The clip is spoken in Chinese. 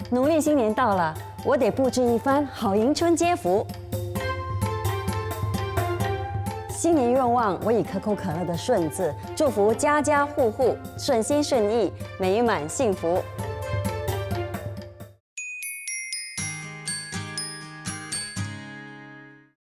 农历新年到了，我得布置一番好迎春接福。新年愿望，我以可口可乐的顺字，祝福家家户户顺心顺意，美满幸福。